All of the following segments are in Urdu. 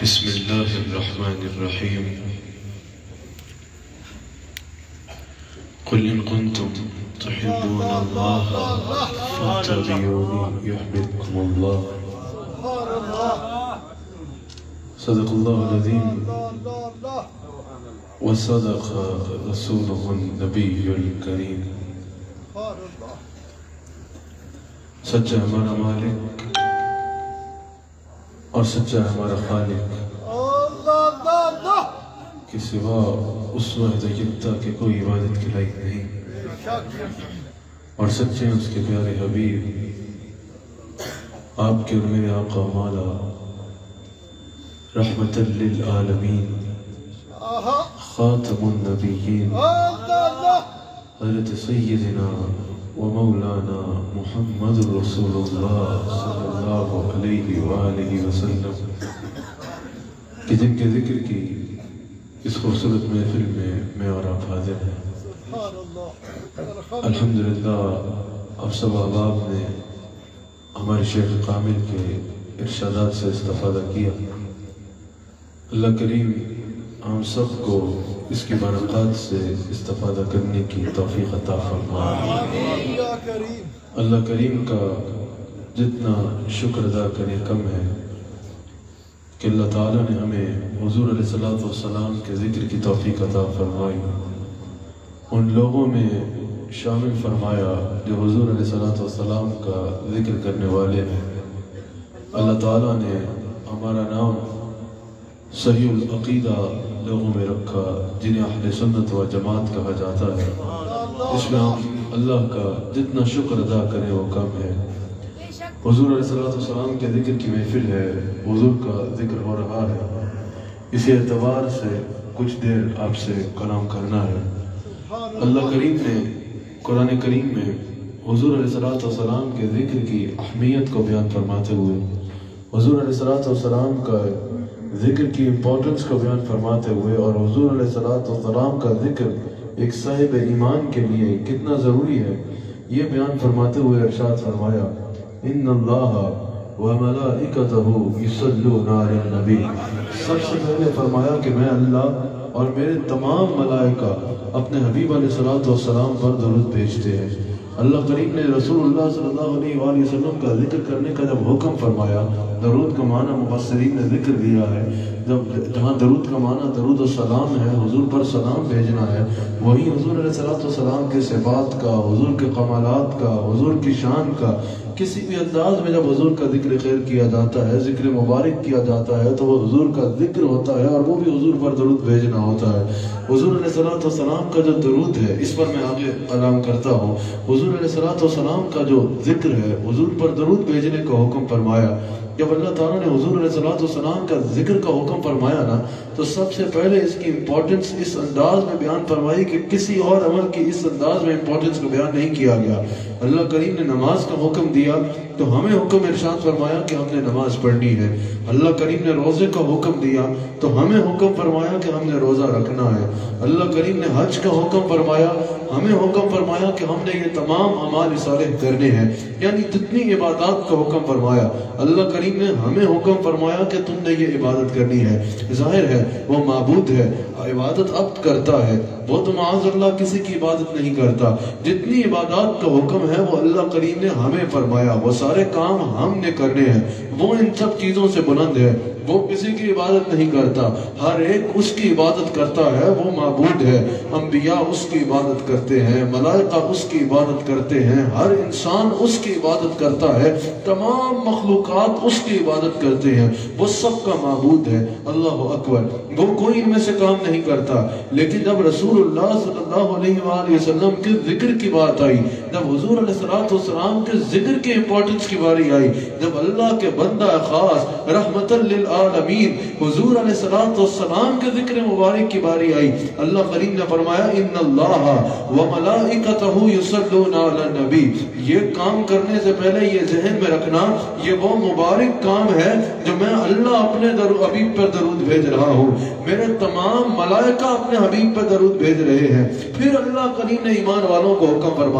بسم الله الرحمن الرحيم. قل إن كنتم تحبون الله فاتبعوني يحببكم الله. صدق الله العظيم وصدق رسوله النبي الكريم. سچا ہمارا مالک اور سچا ہمارا خالق کے سوا اس وحدہ یکتا کے کوئی عبادت کے لائق نہیں، اور سچے اس کے پیارے حبیب آپ کے اور میرے آقا مولا رحمت للعالمین خاتم النبیین حضرت سیدنا و مولانا محمد رسول اللہ صلی اللہ علیہ وآلہ وسلم کہ جن کے ذکر کی اس خوبصورت محفل میں اور آپ حاضر ہیں. الحمدللہ اب سب احباب نے ہمارے شیخ کامل کے ارشادات سے استفادہ کیا. اللہ کریم ہم سب کو اس کی برکات سے استفادہ کرنے کی توفیق عطا فرمائے. اللہ کریم کا جتنا شکر ادا کرے کم ہے کہ اللہ تعالیٰ نے ہمیں حضور علیہ السلام کے ذکر کی توفیق عطا فرمائی، ان لوگوں میں شامل فرمایا جو حضور علیہ السلام کا ذکر کرنے والے ہیں. اللہ تعالیٰ نے ہمارا نام صحیح العقیدہ لوگوں میں رکھا جنہیں اہل سنت و جماعت کہا جاتا ہے. اس میں ہم اللہ کا جتنا شکر ادا کریں وہ کم ہے. حضور علیہ السلام کے ذکر کی محفل ہے، حضور کا ذکر ہو رہا ہے، اسی اعتبار سے کچھ دیر آپ سے کلام کرنا ہے. اللہ کریم نے قرآن کریم میں حضور علیہ السلام کے ذکر کی اہمیت کو بیان فرماتے ہوئے، حضور علیہ السلام کا ذکر کی امپورٹنس کو بیان فرماتے ہوئے، اور حضور علیہ السلام کا ذکر ایک صاحب ایمان کے لیے کتنا ضروری ہے یہ بیان فرماتے ہوئے ارشاد فرمایا ان اللہ وملائکتہ یصلون علی النبی. سب سے پہلے فرمایا کہ میں اللہ اور میرے تمام ملائکہ اپنے حبیب علیہ السلام پر درود بھیجتے ہیں. اللہ کریم نے رسول اللہ صلی اللہ علیہ وآلہ وسلم کا ذکر کرنے کا جب حکم فرمایا، درود کا معنی مفسرین نے ذکر دیا ہے، جہاں درود کا معنی درود و سلام ہے، حضور پر سلام بھیجنا ہے، وہی حضور علیہ السلام کے صفات کا، حضور کے کمالات کا، حضور کی شان کا کسی بھی انداز میں جب حضور کا ذکر خیر کیا جاتا ہے، ذکر مبارک کیا جاتا ہے، تو وہ حضور کا ذکر ہوتا ہے اور وہ بھی حضور پر درود بھیجنا ہوتا ہے. حضور علیہ السلام کا جو درود ہے اس پر میں آگے کلام کرتا ہوں. حضور علیہ السلام کا جو ذکر ہے، حضور پر درود بھیجنے کا حکم فرمایا. جب اللہ تعالیٰ نے حضور علیہ السلام کا ذکر کا حکم فرمایا نا، تو سب سے پہلے اس کی امپورٹنس اس انداز میں بیان فرمائی کہ کسی اور عمل کی اس انداز میں امپورٹنس کو بیان نہیں کیا گیا. اللہ کریم نے نماز کا حکم دیا تو ہمیں حکم ارشاد فرمایا کہ ہم نے نماز پڑھنی ہے. اللہ کریم نے روزے کا حکم دیا تو ہمیں حکم فرمایا کہ ہم نے روزہ رکھنا ہے. اللہ کریم نے حج کا حکم فرمایا، ہمیں حکم فرمایا کہ ہم نے یہ تمام اعمال صالح کرنے ہیں. یعنی جتنی عبادات کا حکم فرمایا اللہ کریم نے ہمیں حکم فرمایا کہ تم نے یہ عبادت کرنی ہے. ظاہر ہے وہ معبود ہے، عبادت عبد کرتا ہے، وہ تو معاذ اللہ کسی کی عبادت نہیں کرتا. جتنی عبادات کا حکم ہے وہ اللہ کریم نے ہمیں فرمایا، وہ سارے کام ہم نے کرنے ہیں. وہ ان سب چیزوں سے بلند ہے، وہ کسی کی عبادت نہیں کرتا، ہر ایک اس کی عبادت کرتا ہے، وہ معبود ہے. انبیاء اس کی عبادت کرتے ہیں، ملائکہ اس کی عبادت کرتے ہیں، ہر انسان اس کی عبادت کرتا ہے، تمام مخلوقات اس کی عبادت کرتے ہیں. وہ سب کا معبود ہے. اللہ اکبر. وہ کوئی ان میں سے کام نہیں کرتا. لیکن جب رسول اللہ صلی اللہ علیہ وآلہ وسلم کے ذکر کی بات آئی، جب حضور علیہ السلام کے ذکر کی امپورٹنس کی باری آئی، جب اللہ کے بندہ خاص رحمت للعالمین حضور علیہ السلام کے ذکر مبارک کی باری آئی، اللہ کریم نے فرمایا ان اللہ وملائکتہ یصلون علی النبی. یہ کام کرنے سے پہلے یہ ذہن میں رکھنا یہ وہ مبارک کام ہے جو میں اللہ اپنے حبیب پر درود بھیج رہا ہوں، میرے تمام ملائکہ اپنے حبیب پر درود بھیج رہے ہیں. پھر اللہ کریم نے ایمان والوں کو حکم فرمایا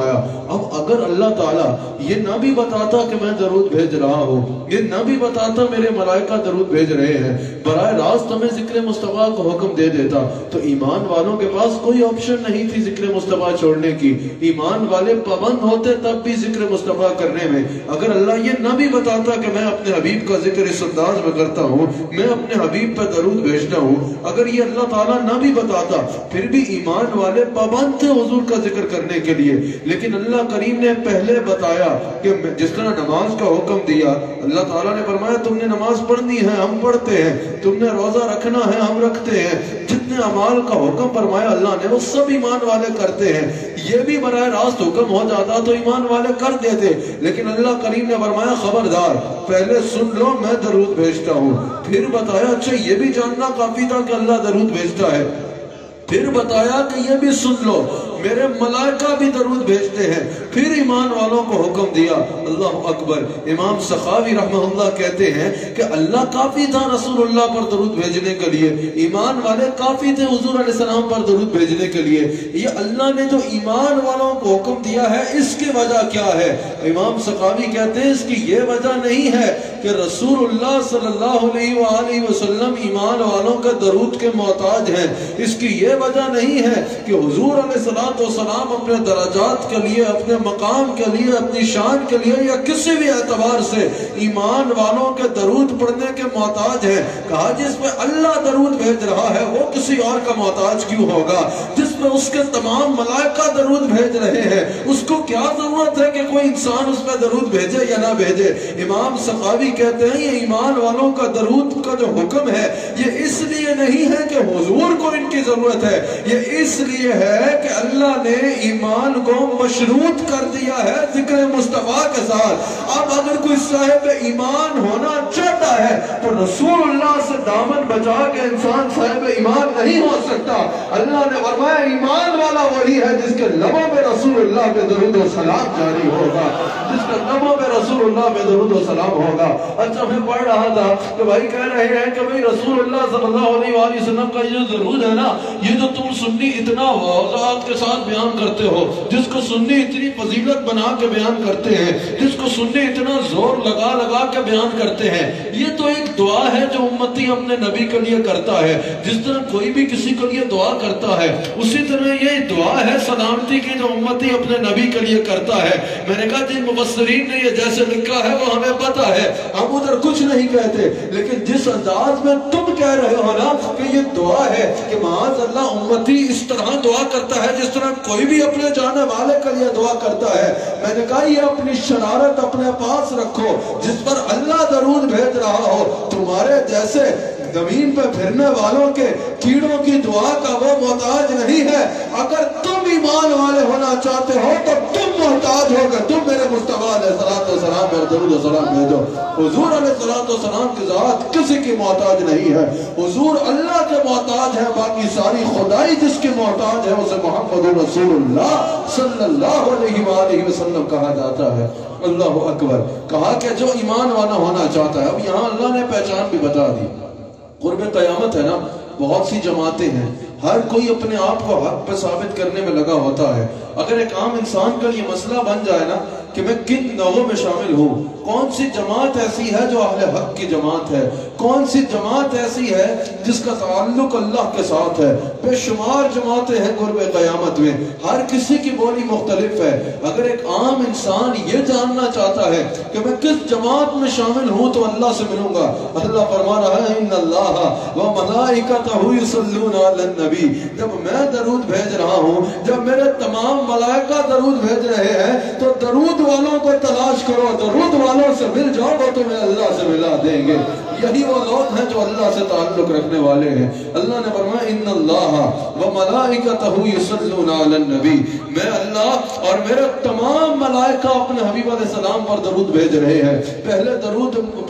اب اگر اللہ تعالیٰ یہ نہ بھی بتاتا کہ میں درود بھیج رہا ہوں، یہ نہ بھی بتاتا میرے ملائکہ درود بھیج رہے ہیں، براہ راست ہمیں ذکر مصطفیٰ کو حکم دے دیتا، تو ایمان والوں کے پاس کوئی آپشن نہیں تھی ذکر مصطفیٰ چھوڑنے کی۔ ایمان والے پابند ہوتے تب بھی ذکر مصطفیٰ کرنے میں۔ اگر اللہ یہ نہ بھی بتاتا کہ میں اپنے حبیب کا ذکر اس انداز میں کرتا ہوں، میں اپنے حبیب پہ درود بھیجتا ہوں، اگر یہ اللہ تعالیٰ نہ بھی بتاتا، پھر بھی ایمان والے پابند تھے حضور کا ذکر کرنے کے لیے۔ لیکن اللہ کریم نے پہلے بتایا کہ جس طرح نماز کا حکم دیا، اللہ تعالیٰ نے فرمایا تم نے نماز پڑھنی ہے، ہم پڑھتے ہیں، تم نے روزہ رکھنا ہے، ہم رکھتے ہیں، جتنے اعمال کا حکم فرمایا اللہ نے وہ سب ایمان والے کرتے ہیں۔ یہ بھی براہ راست حکم ہو جاتا تو ایمان والے کر دیتے، لیکن اللہ کریم نے فرمایا خبردار پہلے سن لو میں درود بھیجتا ہوں، پھر بتایا اچھا یہ بھی جاننا کافی تھا کہ اللہ درود بھیجتا ہے، پھر بتایا کہ یہ بھی سن لو میرے ملائکہ بھی درود بھیجتے ہیں، پھر ایمان والوں کو حکم دیا۔ اللہ اکبر۔ امام سخاوی رحمہ اللہ کہتے ہیں کہ اللہ کافی تھا رسول اللہ پر درود بھیجنے کے لیے، ایمان والے کافی تھے حضور علیہ السلام پر درود بھیجنے کے لیے۔ یہ اللہ نے جو ایمان والوں کو حکم دیا ہے اس کی وجہ کیا ہے؟ امام سخاوی کہتے ہیں اس کی یہ وجہ نہیں ہے کہ رسول اللہ صلی اللہ علیہ وآلہ وسلم ایمان والوں کے درود کے محتاج ہیں، اس کی یہ وجہ نہیں ہے کہ حضور علیہ السلام اپنے درجات کے لیے، اپنے مقام کے لیے، اپنی شان کے لیے یا کسی بھی اعتبار سے ایمان والوں کے درود پڑھنے کے محتاج ہیں۔ کہا جس پہ اللہ درود بھیج رہا ہے وہ کسی اور کا محتاج کیوں ہوگا؟ جس پہ اس کے تمام ملائکہ درود بھیج رہے ہیں اس کو کیا ضرورت ہے کہ کوئی انسان اس پہ درود بھیجے یا نہ بھیجے؟ امام سخاوی کہتے ہیں یہ ایمان والوں کا درود کا جو حکم ہے یہ اس لیے نہیں ہے کہ حضور کو ان کی ضرورت ہے، یہ اس لیے ہے کہ اللہ نے ایمان کو مشروط کر دیا ہے ذکر مصطفیٰ کے ساتھ۔ اب اگر کوئی صاحب ایمان ہونا چاہتا ہے تو رسول اللہ سے دامن بچا کے انسان صاحب ایمان نہیں ہو سکتا۔ اللہ نے فرمایا ایمان والا وہی ہے جس کے لبوں پہ رسول اللہ پہ درود و سلام جاری ہوگا، جس کے لبوں پہ رسول اللہ پہ درود و سلام ہوگا۔ اچھا میں پڑھ رہا تھا کہ بھائی کہہ رہے ہیں کہ بھائی رسول اللہ صلی اللہ علیہ وآلہ وسلم کا یہ درود ہے نا، یہ جو تم سنی اتنا وضاحت کے ساتھ بیان کرتے ہو، جس کو سنی اتنی فضیلت بنا کے بیان کرتے ہیں، جس کو سنی اتنا زور لگا لگا کے بیان کرتے ہیں، یہ تو ایک دعا ہے جو امتی اپنے نبی کے لیے کرتا ہے۔ جس طرح کوئی بھی کسی کے لیے دعا کرتا ہے اسی طرح یہ دعا ہے سلامتی کی جو امتی اپنے نبی کے لیے کرتا ہے۔ میں نے کہا جن مفسرین نے یہ جیسے لکھا ہے وہ ہمیں پتا ہے، ہم ادھر کچھ نہیں کہتے، لیکن جس انداز میں تم کہہ رہے ہو نا کہ یہ دعا ہے کہ معاذ اللہ امتی اس طرح دعا کرتا ہے جس طرح کوئی بھی اپنے جانے والے کے لیے دعا کرتا ہے، میں نے کہا یہ اپنی شرارت اپنے پاس رکھو، جس پر اللہ درود بھیج رہا ہو، تمہارے جیسے زمین پہ پھرنے والوں کے کیڑوں کی دعا کا وہ محتاج نہیں ہے۔ اگر تم ایمان والے ہونا چاہتے ہو تو تم محتاج ہو گئے، تم میرے مصطفیٰ علیہ السلام پر درود و سلام بھیجو۔ حضور علیہ السلام کی ذات کسی کی محتاج نہیں ہے، حضور اللہ کے محتاج ہے، باقی ساری خدائی جس کی محتاج ہے اسے محمد رسول اللہ صلی اللہ علیہ وآلہ وسلم کہا جاتا ہے۔ اللہ اکبر۔ کہا کہ جو ایمان والا ہونا چاہتا ہے، اب یہاں اللہ نے پہچان بھی بتا دی۔ قرب قیامت ہے نا، بہت سی جماعتیں ہیں، ہر کوئی اپنے آپ کو حق پہ ثابت کرنے میں لگا ہوتا ہے۔ اگر ایک عام انسان کا یہ مسئلہ بن جائے نا کہ میں کن نوعوں میں شامل ہوں، کون سی جماعت ایسی ہے جو اہل حق کی جماعت ہے، کون سی جماعت ایسی ہے جس کا تعلق اللہ کے ساتھ ہے، بے شمار جماعتیں ہیں قرب قیامت میں، ہر کسی کی بولی مختلف ہے۔ اگر ایک عام انسان یہ جاننا چاہتا ہے کہ میں کس جماعت میں شامل ہوں تو اللہ سے ملوں گا، اللہ فرما رہا ہے ان اللہ وملائکتہ یصلون علی النبی، جب میں درود بھیج رہا ہوں، جب میرے تمام ملائکہ درود بھیج رہے ہیں تو درود والوں کو تلاش کرو، درود والوں سے مل جاؤ وہ تمہیں اللہ سے ملا دیں گے۔ یہی وہ لوگ ہیں جو اللہ سے تعلق رکھنے والے ہیں۔ اللہ نے فرمایا ان اللہ وملائکتہ یصلون علی النبی، میں اللہ اور میرے تمام ملائکہ اپنے حبیب علیہ السلام پر درود بھیج رہے ہیں۔ پہلے درود اس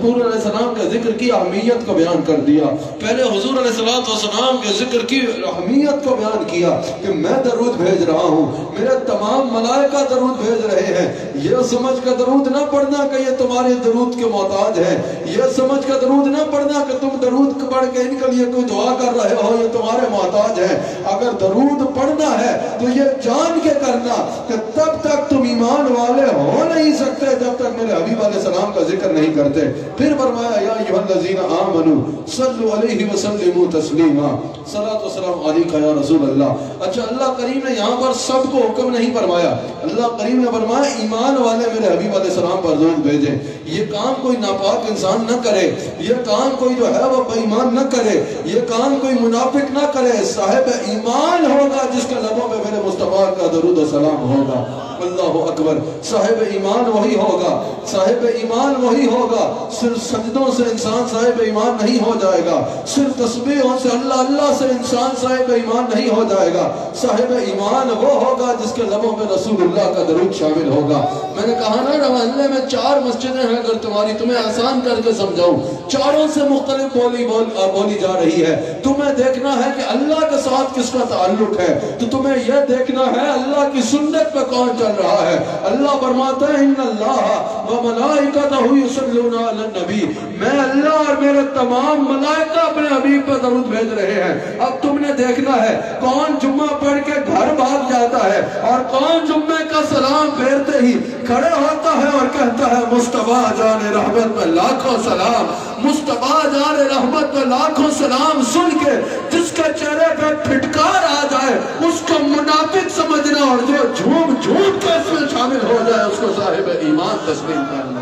حضور علیہ السلام کے ذکر کی اہمیت کو بیان کر دیا. پہلے حضور علیہ السلام کے ذکر کی اہمیت کو بیان کیا کہ میں درود بھیج رہا ہوں, میرے تمام ملائکہ درود بھیج رہے ہیں. یہ سمجھ کر درود نہ پڑھنا کہ یہ تمہارے درود کے محتاج ہے, یہ سمجھ کر درود نہ پڑھنا کہ تم درود پڑھ کے ان کے لیے کوئی دعا کر رہے ہو, یہ تمہارے محتاج ہے. اگر درود پڑھنا ہے تو یہ جان کے کرنا کہ تب تک تم ایمان والے ہو نہیں سکتے جب تک میرے حبیب علیہ السلام کا ذکر نہیں کرتے. پھر فرمایا یا ایھا الذین آمنوا صلوا علیہ وسلموا تسلیما, صلاۃ و سلام علیک یا رسول اللہ. اچھا, اللہ کریم نے یہاں پر سب کو حکم نہیں فرمایا, اللہ کریم نے فرمایا ایمان والے میرے حبیب علیہ السلام پر درود بھیجیں. یہ کام کوئی ناپاک انسان نہ کرے, یہ کام کوئی جو ہے وہ بے ایمان نہ کرے, یہ کام کوئی منافق نہ کرے. صاحب ایمان ہوگا جس کے لبوں پہ میرے مصطفیٰ کا درود و سلام ہوگا. اللہ اکبر. صاحب ایمان وہی ہوگا, صاحب ایمان وہی ہوگا. صرف سجدوں سے انسان صاحب ایمان نہیں ہو جائے گا, صرف تسبیحوں سے اللہ اللہ سے انسان صاحب ایمان نہیں ہو جائے گا. صاحب ایمان وہ ہوگا جس کے لبوں میں رسول اللہ کا درود شامل ہوگا. میں نے کہا نا محلے میں 4 مسجدیں ہیں, اگر تمہیں آسان کر کے سمجھاؤں, چاروں سے مختلف بولی جا رہی ہے. تمہیں دیکھنا ہے کہ اللہ کے ساتھ کس کا تعلق ہے, تو تمہیں یہ دیکھنا ہے اللہ کی سنت پہ کون چل رہا ہے. اللہ فرماتا ہے ان اللہ و ملائکتہ یصلون علی النبی, میں اللہ اور میرے تمام ملائکہ اپنے حبیب پہ درود بھیج رہے ہیں. اب تم نے دیکھنا ہے کون جمعہ پڑھ کے گھر بھاگ جاتا ہے اور کون جمعے کا سلام پھیرتے ہی کھڑے ہوتا ہے اور کہتا ہے مصطفیٰ جان رحمت میں لاکھوں سلام, مصطفیٰ جان رحمت میں لاکھوں سلام. سن کے جس کے چہرے پہ پھٹکار آ جائے اس کو منافق سمجھنا, اور جو جھوم کے اس میں شامل ہو جائے اس کو صاحب ایمان تسلیم کرنا.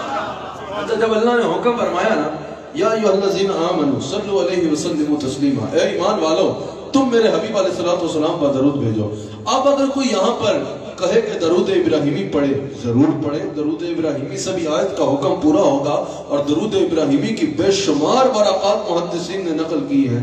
جب اللہ نے حکم فرمایا نا یا ایھا الذین آمنوا صلوا علیہ وسلموا تسلیما, اے ایمان والو تم میرے حبیب علیہ السلام پر درود بھیجو. اب اگر کوئی یہاں پر کہے کہ درود ابراہیمی پڑھے, ضرور پڑھے. درود ابراہیمی سے بھی آیت کا حکم پورا ہوگا, اور درود ابراہیمی کی بے شمار برکات محدثین نے نقل کی ہیں.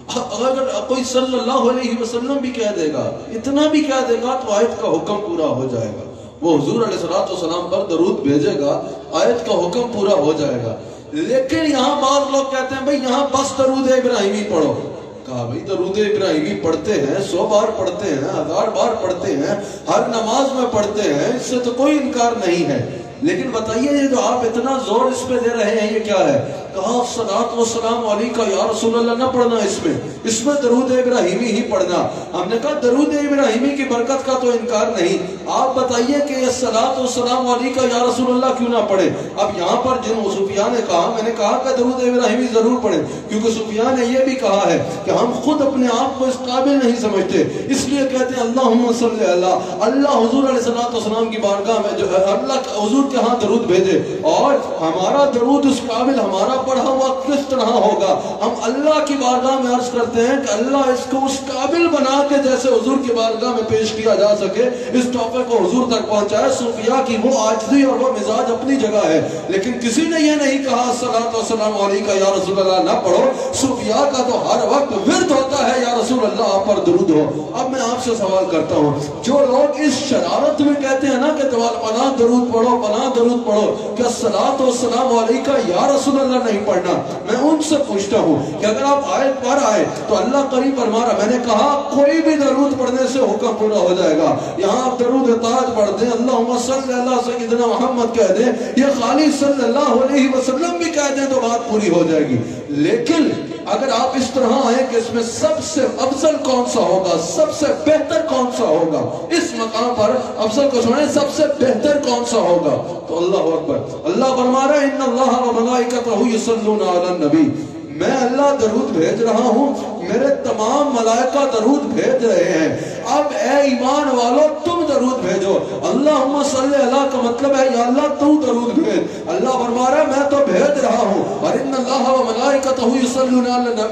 اگر کوئی صلی اللہ علیہ وسلم بھی کہہ دے گا, اتنا بھی کہہ دے گا, تو آیت کا حکم پورا ہو جائے گا. وہ حضور علیہ السلام پر درود بھیجے گا, آیت کا حکم پورا ہو جائے گا. لیکن یہاں بعض لوگ کہتے ہیں بھئی یہاں بس درود ابراہیمی پڑھو. کہا بھئی درود ابراہیمی پڑھتے ہیں, 100 بار پڑھتے ہیں, 1000 بار پڑھتے ہیں, ہر نماز میں پڑھتے ہیں, اس سے تو کوئی انکار نہیں ہے. لیکن بتائیے یہ جو آپ اتنا زور اس پہ دے رہے ہیں یہ کیا ہے؟ کہا صلاۃ و سلام علیکہ یا رسول اللہ نہ پڑھنا, اس میں درود ابراہیمی ہی پڑھنا. ہم نے کہا درود ابراہیمی کی برکت کا تو انکار نہیں, آپ بتائیے کہ یہ صلاۃ و سلام علیکہ یا رسول اللہ کیوں نہ پڑھے؟ اب یہاں پر جن سفیان نے کہا, میں نے کہا کہ درود ابراہیمی ضرور پڑھیں, کیونکہ سفیان نے یہ بھی کہا ہے کہ ہم خود اپنے آپ کو اس قابل نہیں سمجھتے, اس لیے کہتے ہیں اللہم صلی اللہ حضور علیہ السلام کی بارگاہ میں جو اللہ حضور کے ہاں درود بھیجے, اور ہمارا درود اس قابل ہمارا پڑھا ہوا کس طرح ہوگا. ہم اللہ کی بارگاہ میں عرض کرتے ہیں کہ اللہ اس کو اس قابل بنا کے جیسے حضور کی بارگاہ میں پیش کیا جا سکے, اس تحفے کو حضور تک پہنچائے. صوفیاء کی وہ عاجزی اور وہ مزاج اپنی جگہ ہے, لیکن کسی نے یہ نہیں کہا صلاۃ و سلام علیکہ یا رسول اللہ نہ پڑھو. صوفیاء کا تو ہر وقت ورد ہوتا ہے یا رسول اللہ آپ پر درود ہو. اب میں آپ سے سوال کرتا ہوں, جو لوگ اس شرارت میں کہتے ہیں نا کہ پناہ درود پڑھو, پناہ درود پڑھو, کیا صلاۃ و سلام علیکہ یا رسول اللہ نہیں پڑھنا؟ میں ان سے پوچھتا ہوں کہ اگر آپ آیت پڑھ آئے تو اللہ قریب فرما رہا, میں نے کہا کوئی بھی درود پڑھنے سے حکم پورا ہو جائے گا. یہاں آپ درود تاج پڑھ دیں, اللہم صلی اللہ سیدنا محمد کہہ دیں, یہ خالی صلی اللہ علیہ وسلم بھی کہہ دیں تو بات پوری ہو جائے گی. لیکن اگر آپ اس طرح آئیں کہ اس میں سب سے افضل کون سا ہوگا, سب سے بہتر کون سا ہوگا, اس مقام پر افضل کو سنیں, سب سے بہتر کون سا ہوگا, تو اللہ اکبر. اللہ فرما رہا ہے ان اللہ و ملائکتہ یصلون علی النبی, میں اللہ درود بھیج رہا ہوں, میرے تمام ملائکہ درود بھیج رہے ہیں. اب اے ایمان والو تم درود بھیجو. اللہم صلی اللہ کا مطلب ہے یا اللہ تو درود بھیج. اللہ فرما رہا ہے میں تو بھیج رہا ہوں, اور ان اللہ و ملائکتہ یصلون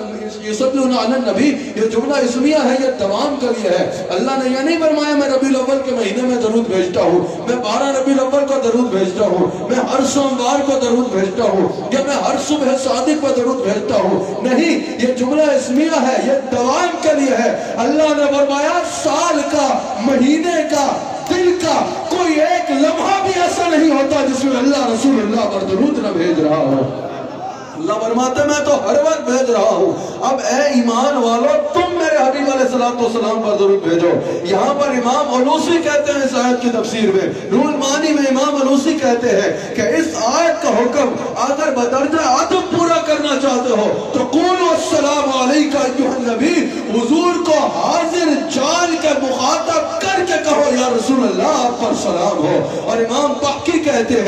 علی النبی, یہ جملہ اسمیہ ہے, یہ دوام کے لیے ہے. اللہ نے یہ نہیں فرمایا میں ربیع الاول کے مہینے میں درود بھیجتا ہوں, میں 12 ربیع الاول کو درود بھیجتا ہوں, میں ہر سوموار کو درود بھیجتا ہوں, یا میں ہر صبح صادق کو درود بھیجتا ہوں. نہیں, یہ جملہ اسمیہ ہے, یہ دوام کے لیے ہے. اللہ نے فرمایا سال کا, مہینے کا, دن کا کوئی ایک لمحہ بھی ایسا نہیں ہوتا جس میں اللہ رسول اللہ پر درود نہ بھیج رہا ہو۔ اللہ فرماتے میں تو ہر وقت بھیج رہا ہوں، اب اے ایمان والو تم میرے حبیب علیہ السلام پر درود بھیجو۔ یہاں پر امام علوسی کہتے ہیں اس آیت کی تفسیر میں، روح المعانی میں امام علوسی کہتے ہیں کہ اس آیت کا حکم اگر بدرجہ ادب پورا کرنا چاہتے ہو تو قولوا السلام علیکہ ایھا النبی، حضور کو حاضر جان کے مخاطب کر کے کہو یا رسول اللہ آپ پر سلام ہو۔ اور امام باقی کہتے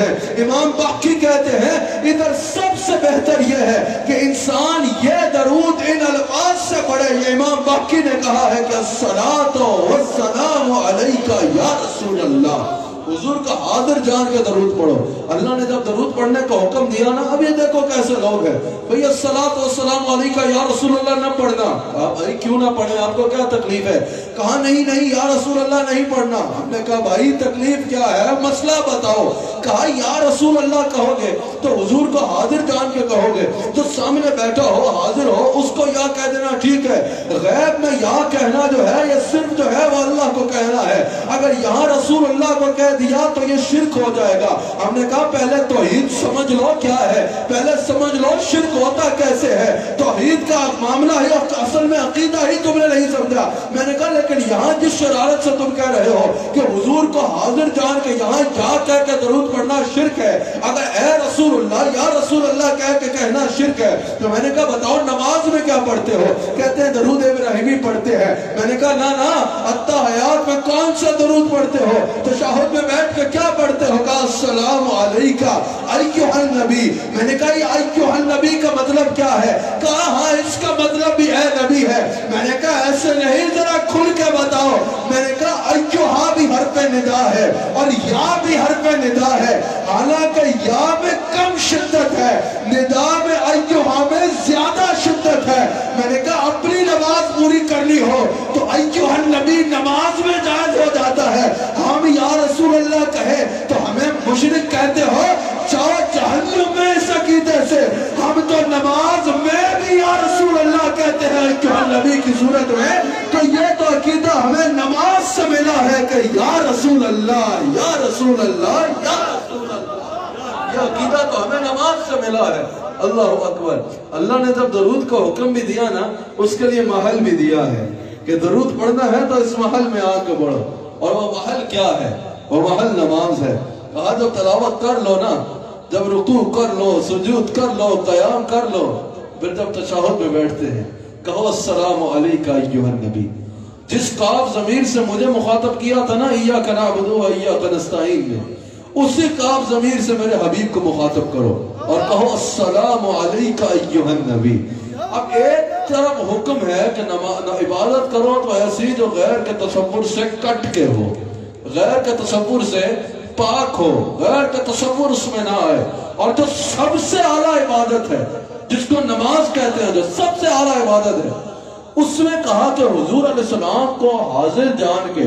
ہیں ادھر سب سے بہتر یہ ہے کہ انسان یہ درود ان الفاظ سے پڑھے۔ یہ امام باقی نے کہا ہے کہ الصلاۃ والسلام علیکہ یا رسول اللہ، حضور کا حاضر جان کے درود پڑھو۔ اللہ نے جب درود پڑھنے کا حکم دیا نا، اب یہ دیکھو کیسے لوگ ہیں بھئی الصلاۃ والسلام علیکہ یا رسول اللہ نہ پڑھنا۔ کہا بھائی کیوں نہ پڑھیں، آپ کو کیا تکلیف ہے؟ کہا نہیں یا رسول اللہ نہیں پڑھنا۔ ہم نے کہا بھائی تکلیف کیا ہے، مسئلہ بتاؤ۔ کہا یا رسول اللہ کہو گے تو حضور کو حاضر جان کے کہو گے، جو سامنے بیٹھا ہو حاضر ہو اس کو یا کہہ دینا ٹھیک ہے، غیب میں یا کہنا جو ہے یہ صرف جو ہے وہ اللہ کو کہنا ہے۔ اگر یہاں رسول اللہ کو کہہ دیا تو یہ شرک ہو جائے گا۔ ہم نے کہا پہلے توحید سمجھ لو کیا ہے، پہلے سمجھ لو شرک ہوتا کیسے ہے، توحید کا معاملہ ہے، اصل میں عقیدہ ہی تم نے نہیں سمجھا۔ میں نے کہا لیکن یہاں جس شرارت سے تم کہہ رہے ہو کہ حضور کو حاضر جان کے یہاں یا کہہ کے درود پڑھنا شرک ہے، اگر اے رسول اللہ یا رسول اللہ کہہ کے کہنا شرک ہے تو میں نے کہا بتاؤ نماز میں کیا پڑھتے ہو؟ کہتے ہیں درود ابراہیمی پڑھتے ہیں۔ میں نے کہا نا التحیات میں کون سا درود پڑھتے ہو؟ تشہد میں بیٹھ کے کیا پڑھتے ہو؟ کہا السلام علیکہ ایھا النبی۔ میں نے کہا یہ ایھا النبی کا مطلب کیا ہے؟ کہا ہاں اس کا مطلب بھی اے نبی ہے۔ میں نے کہا ایسے نہیں، ذرا کھل کے بتاؤ۔ میں نے کہا ایھا بھی حرف ندا ہے اور یا بھی حرف ندا ہے، حالانکہ یا میں کم شدت ہے، ندا میں ایھا میں زیادہ شدت ہے۔ میں نے کہا اپنی نماز پوری کرنی ہو تو ایھا النبی نماز میں جائز ہو جاتا ہے، ہم یا رسول اللہ کہے تو ہمیں مشرک کہتے ہو، جاؤ جہنم میں اس عقیدے سے۔ ہم تو نماز میں بھی یا رسول اللہ کہتے ہیں ایھا النبی کی صورت میں، تو یہ تو عقیدہ ہمیں نماز سے ملا ہے کہ یا رسول اللہ یا رسول اللہ یا رسول اللہ، یہ عقیدہ تو ہمیں نماز سے ملا ہے۔ اللہ اکبر۔ اللہ نے جب درود کا حکم بھی دیا نا، اس کے لیے محل بھی دیا ہے کہ درود پڑھنا ہے تو اس محل میں آ کے پڑھو، اور وہ محل کیا ہے؟ وہ محل نماز ہے۔ کہا جب تلاوت کر لو نا، جب رکوع کر لو، سجود کر لو، قیام کر لو، پھر جب تشہد میں بیٹھتے ہیں کہو السلام علیکہ ایھا النبی۔ جس قاف ضمیر سے مجھے مخاطب کیا تھا نا ایاک نعبد و ایاک نستعین میں، اسی قاف ضمیر سے میرے حبیب کو مخاطب کرو اور کہو السلام علیکہ ایھا النبی۔ اب ایک طرف حکم ہے کہ عبادت کرو تو ایسی جو غیر کے تصور سے کٹ کے ہو، غیر کے تصور سے پاک ہو، غیر کے تصور اس میں نہ آئے، اور جو سب سے اعلیٰ عبادت ہے جس کو نماز کہتے ہیں، جو سب سے اعلیٰ عبادت ہے، اس میں کہا کہ حضور علیہ السلام کو حاضر جان کے،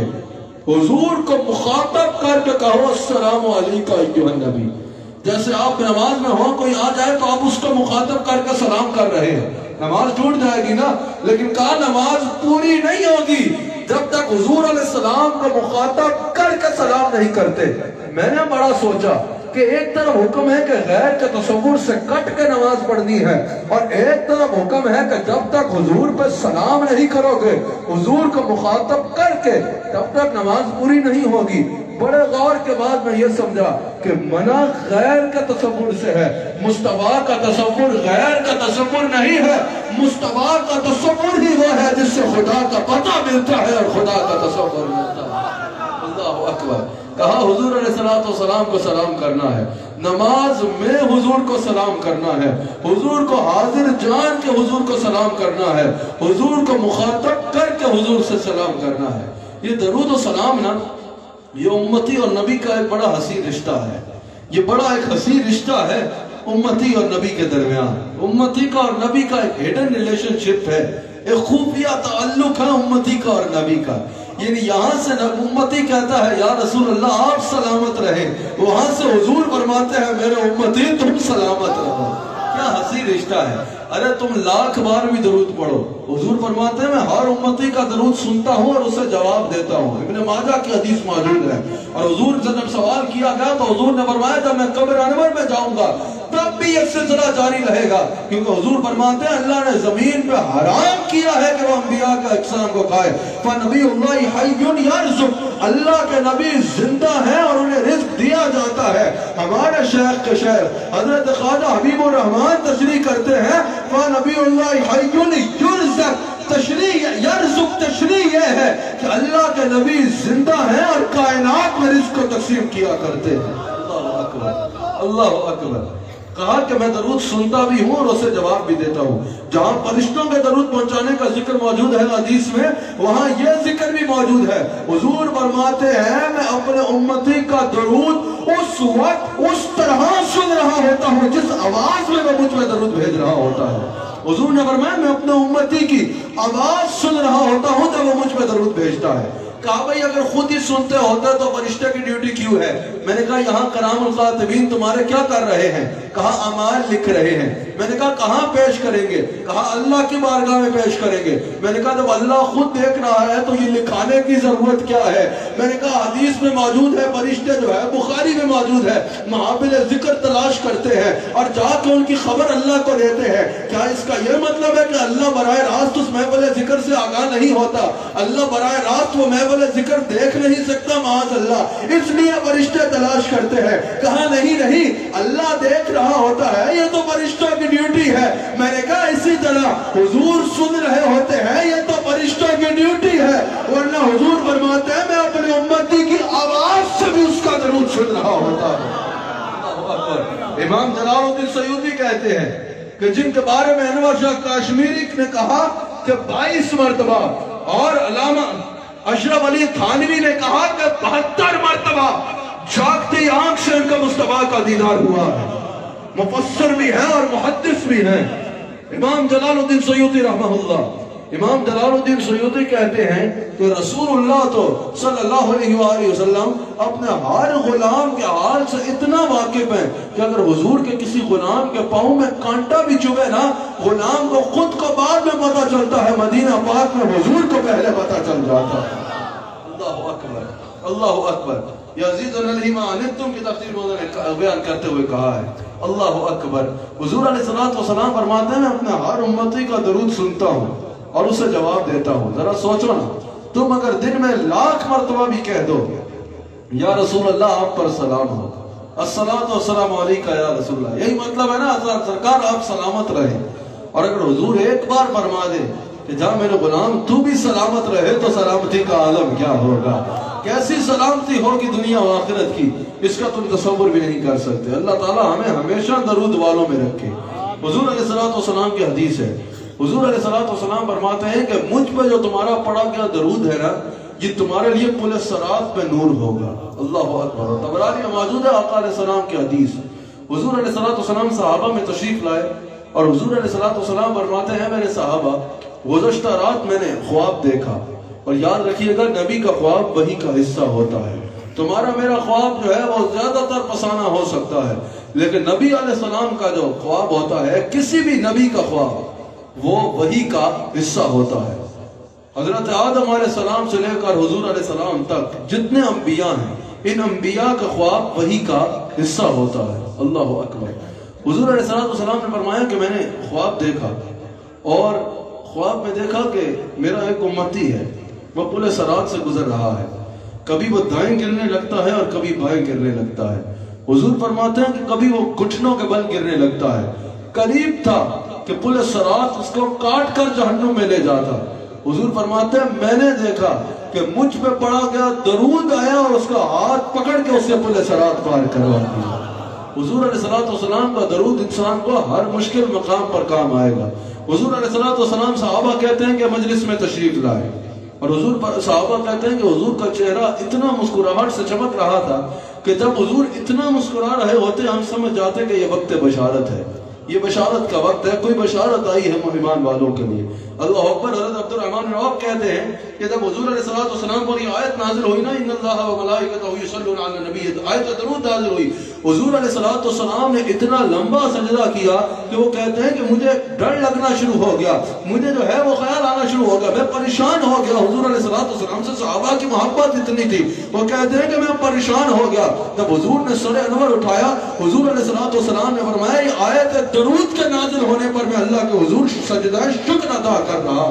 حضور کو مخاطب کر کے کہو السلام علیکہ ایھا النبی۔ جیسے آپ نماز میں ہو، کوئی آ جائے تو آپ اس کو مخاطب کر کے سلام کر رہے ہیں، نماز ٹوٹ جائے گی نا۔ لیکن کہا نماز پوری نہیں ہوگی جب تک حضور علیہ السلام کو مخاطب کر کے سلام نہیں کرتے۔ میں نے بڑا سوچا کہ ایک طرف حکم ہے کہ غیر کے تصور سے کٹ کے نماز پڑھنی ہے، اور ایک طرف حکم ہے کہ جب تک حضور پہ سلام نہیں کرو گے، حضور کو مخاطب کر کے، تب تک نماز پوری نہیں ہوگی۔ بڑے غور کے بعد میں یہ سمجھا کہ منع غیر کا تصور سے ہے، مصطفیٰ کا تصور غیر کا تصور نہیں ہے، مصطفیٰ کا تصور ہی وہ ہے جس سے خدا کا پتہ ملتا ہے اور خدا کا تصور ملتا ہے۔ اللہ اکبر۔ کہا حضور علیہ السلام کو سلام کرنا ہے، نماز میں حضور کو سلام کرنا ہے، حضور کو حاضر جان کے حضور کو سلام کرنا ہے، حضور کو مخاطب کر کے حضور سے سلام کرنا ہے۔ یہ درود و سلام نا، یہ امتی اور نبی کا ایک بڑا حسین رشتہ ہے، یہ بڑا ایک حسین رشتہ ہے امتی اور نبی کے درمیان۔ امتی کا اور نبی کا ایک ہیڈن ریلیشن شپ ہے، ایک خفیہ تعلق ہے امتی کا اور نبی کا۔ یعنی یہاں سے امتی کہتا ہے یا رسول اللہ آپ سلامت رہے، وہاں سے حضور فرماتے ہیں میرے امتی تم سلامت رہو۔ کیا حسین رشتہ ہے. ارے تم 1,00,000 بار بھی درود پڑھو. حضور فرماتے ہیں میں ہر امتی کا درود سنتا ہوں اور اسے جواب دیتا ہوں. ابن ماجہ کی حدیث موجود ہے. اور حضور سے جب سوال کیا گیا تو حضور نے فرمایا جب میں قبر انور میں جاؤں گا تب بھی یہ سلسلہ جاری رہے گا, کیونکہ حضور فرماتے ہیں اللہ نے زمین پہ حرام کیا ہے کہ وہ انبیاء کا اجسام کو کھائے. فنبی اللہ حی یرزق, اللہ کے نبی زندہ ہیں اور انہیں رزق دیا جاتا ہے. ہمارے شیخ کے شیخ حضرت خواجہ حبیب الرحمن تشریح کرتے ہیں فنبی اللہ حی یرزق, تشریح یرزق تشریح یہ ہے کہ اللہ کے نبی زندہ ہیں اور کائنات میں رزق کو تقسیم کیا کرتے ہیں. اللہ اکبر, اللہ اکبر. کہا کہ میں درود سنتا بھی ہوں اور اسے جواب بھی دیتا ہوں. جہاں فرشتوں کے درود پہنچانے کا ذکر موجود ہے حدیث میں, وہاں یہ ذکر بھی موجود ہے. حضور فرماتے ہیں میں اپنے امتی کا درود اس وقت اس طرح سن رہا ہوتا ہوں جس آواز میں وہ مجھ میں درود بھیج رہا ہوتا ہے. حضور نے فرمایا میں اپنے امتی کی آواز سن رہا ہوتا ہوں جب وہ مجھ میں درود بھیجتا ہے. کہا بھئی اگر خود ہی سنتے ہوتے تو فرشتے کی ڈیوٹی کیوں ہے؟ میں نے کہا یہاں کرام الخاتبین تمہارے کیا کر رہے ہیں؟ کہا اعمال لکھ رہے ہیں. میں نے کہا کہاں پیش کریں گے؟ کہا اللہ کی بارگاہ میں پیش کریں گے. میں نے کہا جب اللہ خود دیکھ رہا ہے تو یہ لکھانے کی ضرورت کیا ہے؟ میں نے کہا حدیث میں موجود ہے, فرشتے جو ہے بخاری میں موجود ہے, محافل ذکر تلاش کرتے ہیں اور جا کے ان کی خبر اللہ کو دیتے ہیں. کیا اس کا یہ مطلب ہے کہ اللہ براہ راست اس محفل ذکر سے آگاہ نہیں ہوتا؟ اللہ براہ راست وہ محفل ذکر دیکھ نہیں سکتا؟ معاذ اللہ. اس لیے فرشتے تلاش کرتے ہیں. کہا نہیں, اللہ دیکھ رہا ہوتا ہے, یہ تو فرشتوں کی ڈیوٹی ہے. میں نے کہا اسی طرح حضور سن رہے ہوتے ہیں, یہ تو فرشتوں کی ڈیوٹی ہے. ورنہ حضور فرماتے ہیں میں اپنی امتی کی آواز سے بھی اس کا درود سن رہا ہوتا ہے. امام جلال الدین سیوطی کہتے ہیں کہ جن کے بارے میں انور شاہ کاشمیری نے کہا کہ 22 مرتبہ اور علامہ اشرف علی تھانوی نے کہا کہ 72 مرتبہ جاگتی آنکھ سے ان کا مصطفیٰ کا دیدار ہوا ہے. مفسر بھی ہیں اور محدث بھی ہیں. امام جلال الدین سیوطی رحمہ اللہ, امام جلال الدین سیوطی کہتے ہیں کہ رسول اللہ تو صلی اللہ علیہ وآلہ وسلم اپنے ہر غلام کے حال سے اتنا واقف ہیں کہ اگر حضور کے کسی غلام کے پاؤں میں کانٹا بھی چبھے نا, غلام کو خود کو بعد میں پتا چلتا ہے, مدینہ پاک میں حضور کو پہلے پتا چل جاتا ہے. اللہ اکبر, اللہ اکبر. یزید علیہ ما عنتم کی تفسیر میں بیان کرتے ہوئے کہا ہے اللہ اکبر. حضور علیہ السلام فرماتے ہیں میں اپنے ہر امتی کا درود سنتا ہوں اور اسے جواب دیتا ہوں. ذرا سوچو نا, تم اگر دن میں 1,00,000 مرتبہ بھی کہہ دو یا رسول اللہ آپ پر سلام ہو, الصلاۃ والسلام علیکہ یا رسول اللہ, یہی مطلب ہے نا سرکار آپ سلامت رہے. اور اگر حضور ایک بار فرما دے کہ جا میرے غلام تو بھی سلامت رہے تو سلامتی کا عالم کیا ہوگا, کیسی سلامتی ہوگی دنیا و آخرت کی, اس کا تم تصور بھی نہیں کر سکتے. اللہ تعالی ہمیں ہمیشہ درود والوں میں رکھے. حضور علیہ السلام کی حدیث ہے, حضور علیہ السلام فرماتے ہیں کہ مجھ پہ جو تمہارا پڑھا گیا درود ہے نا, یہ تمہارے لیے پل صراط پہ نور ہوگا. اللہ اکبر. طبرانی میں موجود ہے آقا علیہ السلام کی حدیث. حضور علیہ السلام صحابہ میں تشریف لائے اور حضور علیہ السلام فرماتے ہیں میرے صحابہ گزشتہ رات میں نے خواب دیکھا, اور یاد رکھیے گا نبی کا خواب وحی کا حصہ ہوتا ہے. تمہارا میرا خواب جو ہے وہ زیادہ تر پسانہ ہو سکتا ہے, لیکن نبی علیہ السلام کا جو خواب ہوتا ہے, کسی بھی نبی کا خواب وہ وحی کا حصہ ہوتا ہے. حضرت آدم علیہ السلام سے لے کر حضور علیہ السلام تک جتنے انبیاء ہیں, ان انبیاء کا خواب وحی کا حصہ ہوتا ہے. اللہ اکبر. حضور علیہ السلام نے فرمایا کہ میں نے خواب دیکھا اور خواب میں دیکھا کہ میرا ایک امتی ہے, وہ پل صراط سے گزر رہا ہے, کبھی وہ دائیں گرنے لگتا ہے اور کبھی بائیں گرنے لگتا ہے. حضور فرماتے ہیں کہ کبھی وہ گھٹنوں کے بل گرنے لگتا ہے, قریب تھا کہ پل صراط اس کو کاٹ کر جہنم میں لے جاتا. حضور فرماتے ہیں میں نے دیکھا کہ مجھ پہ پڑا گیا درود آیا اور اس کا ہاتھ پکڑ کے اس کے پل صراط پار کروا دیا. حضور علیہ السلام کا درود انسان کو ہر مشکل مقام پر کام آئے گا. حضور علیہ السلام صحابہ کہتے ہیں کہ مجلس میں تشریف لائے اور حضور صحابہ کہتے ہیں کہ حضور کا چہرہ اتنا مسکراہٹ سے چمک رہا تھا کہ جب حضور اتنا مسکرا رہے ہوتے ہم سمجھ جاتے کہ یہ وقت بشارت ہے, یہ بشارت کا وقت ہے, کوئی بشارت آئی ہے ایمان والوں کے لیے. اللہ اکبر. حضرت عبد الرحمن بن عوف کہتے ہیں کہ جب حضور علیہ الصلوۃ والسلام پر یہ آیت نازل ہوئی نا ان اللہ و ملائکتہ یصلون علی النبی، آیت درود نازل ہوئی، حضور علیہ الصلوۃ والسلام نے اتنا لمبا سجدہ کیا کہ وہ کہتے ہیں کہ مجھے ڈر لگنا شروع ہو گیا، مجھے جو ہے وہ خیال آنا شروع ہو گیا، میں پریشان ہو گیا. حضور علیہ الصلوۃ والسلام سے صحابہ کی محبت اتنی تھی، وہ کہتے ہیں کہ میں پریشان ہو گیا. جب حضور نے سر انور اٹھایا، حضور علیہ الصلوۃ والسلام نے فرمایا یہ آیت درود کے نازل ہونے پر میں اللہ کے حضور سجدہ شکر ادا کر رہا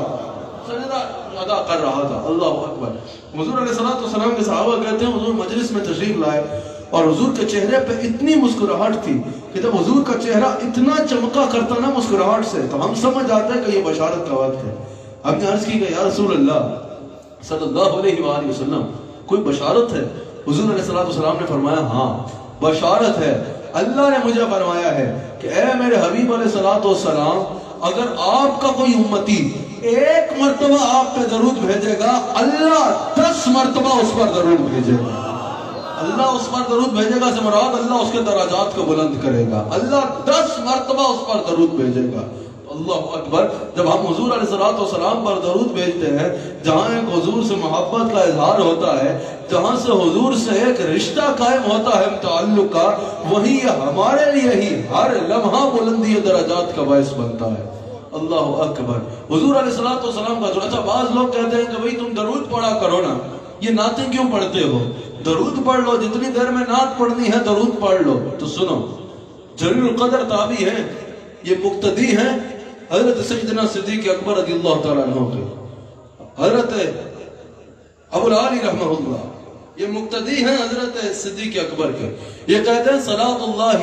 تھا. اللہ اکبر. حضور علیہ الصلوۃ والسلام کے صحابہ کہتے ہیں حضور مجلس میں تشریف لائے اور حضور کے چہرے پہ اتنی مسکراہٹ تھی کہ جب حضور کا چہرہ اتنا چمکا کرتا نا مسکراہٹ سے تو ہم سمجھ آتے ہیں کہ یہ بشارت کا وقت ہے. ہم نے عرض کی کہ یا رسول اللہ صلی اللہ علیہ وآلہ وسلم کوئی بشارت ہے؟ حضور علیہ الصلوۃ والسلام نے فرمایا ہاں بشارت ہے. اللہ نے مجھے فرمایا ہے کہ اے میرے حبیب علیہ الصلوۃ والسلام اگر آپ کا کوئی امتی ایک مرتبہ آپ پہ درود بھیجے گا اللہ 10 مرتبہ اس پر درود بھیجے گا. اللہ اس پر درود بھیجے گا سے مراد اللہ اس کے درجات کو بلند کرے گا. اللہ 10 مرتبہ اس پر درود بھیجے گا. اللہ اکبر. جب ہم حضور علیہ الصلوۃ والسلام پر درود بھیجتے ہیں جہاں ایک حضور سے محبت کا اظہار ہوتا ہے، جہاں سے حضور سے ایک رشتہ قائم ہوتا ہے تعلق کا، وہی ہمارے لیے ہی ہر لمحہ بلندی درجات کا باعث بنتا ہے. اللہ اکبر. حضور علیہ الصلوۃ والسلام کا اچھا بعض لوگ کہتے ہیں کہ بھئی تم درود پڑھا کرو نا، یہ نعتیں کیوں پڑھتے ہو؟ درود پڑھ لو، جتنی دیر میں نعت پڑھنی ہے درود پڑھ لو. تو سنو، جلیل القدر تابعی ہیں، یہ مقتدی ہیں حضرت سیدنا صدیق اکبر رضی اللہ تعالیٰ عنہ کے، حضرت ابو العالی رحمہ اللہ، یہ مقتدی ہیں حضرت صدیق اکبر کے. یہ کہتے ہیں صلاۃ اللہ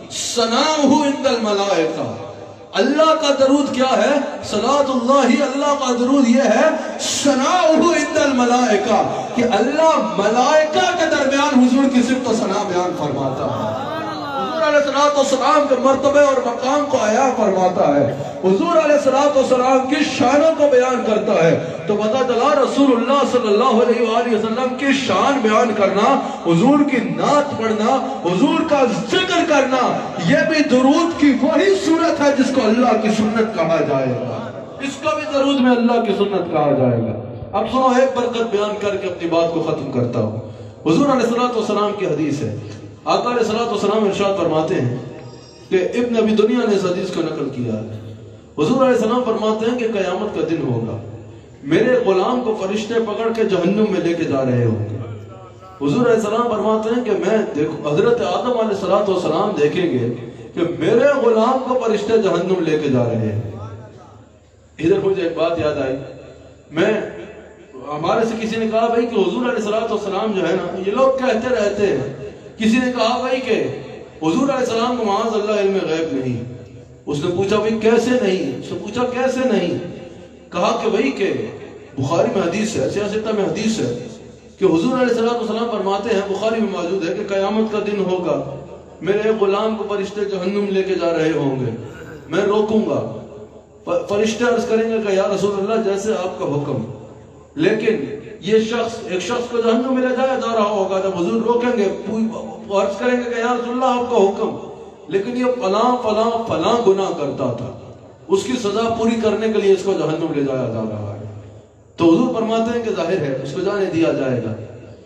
ثناؤہ عند الملائکہ، اللہ کا درود کیا ہے؟ صلاۃ اللہ، اللہ کا درود یہ ہے ثناؤہ عند الملائکہ کہ اللہ ملائکہ کے درمیان حضور کی صفت و ثنا بیان فرماتا ہے. حضور علیہ الصلوۃ والسلام کے مرتبے اور مقام کو عیاں فرماتا ہے، حضور علیہ الصلوۃ والسلام کی شانوں کو بیان کرتا ہے. تو پتہ چلا رسول اللہ صلی اللہ علیہ وآلہ وسلم کی شان بیان کرنا، حضور کی نعت پڑھنا، حضور کا ذکر کرنا، یہ بھی درود کی وہی صورت ہے جس کو اللہ کی سنت کہا جائے گا. اس کو بھی درود میں اللہ کی سنت کہا جائے گا. اب سنو ایک برکت بیان کر کے اپنی بات کو ختم کرتا ہوں. حضور علیہ الصلوۃ والسلام کی حدیث ہے، آقا علیہ الصلوۃ والسلام ارشاد فرماتے ہیں کہ ابن ابی دنیا نے اس حدیث کو نقل کیا ہے. حضور علیہ السلام فرماتے ہیں کہ قیامت کا دن ہوگا، میرے غلام کو فرشتے پکڑ کے جہنم میں لے کے جا رہے ہوں گے. حضور علیہ السلام فرماتے ہیں کہ میں دیکھو حضرت آدم علیہ الصلوۃ والسلام دیکھیں گے کہ میرے غلام کو فرشتے جہنم لے کے جا رہے ہیں. ادھر مجھے ایک بات یاد آئی، میں ہمارے سے کسی نے کہا بھائی کہ حضور علیہ الصلوۃ والسلام جو ہے نا، یہ لوگ کہتے رہتے ہیں، کسی نے کہا بھائی کہ حضور علیہ السلام کو معاذ اللہ علم غیب نہیں. اس نے پوچھا بھائی کیسے نہیں؟ اس نے پوچھا کیسے نہیں؟ کہا کہ بھائی کہ بخاری میں حدیث ہے، سیاستہ میں حدیث ہے کہ حضور علیہ السلام فرماتے ہیں، بخاری میں موجود ہے کہ قیامت کا دن ہوگا، میرے غلام کو فرشتے جہنم لے کے جا رہے ہوں گے، میں روکوں گا. فرشتے عرض کریں گے کہ یا رسول اللہ جیسے آپ کا حکم. لیکن یہ شخص ایک شخص کو جہنم میں لے جایا جا رہا ہوگا، جب حضور روکیں گے عرض کریں گے کہ یا رسول اللہ آپ کا حکم، لیکن یہ فلاں فلاں فلاں گناہ کرتا تھا، اس کی سزا پوری کرنے کے لیے اس کو جہنم لے جایا جا رہا ہے. تو حضور فرماتے ہیں کہ ظاہر ہے اس کو جانے دیا جائے گا.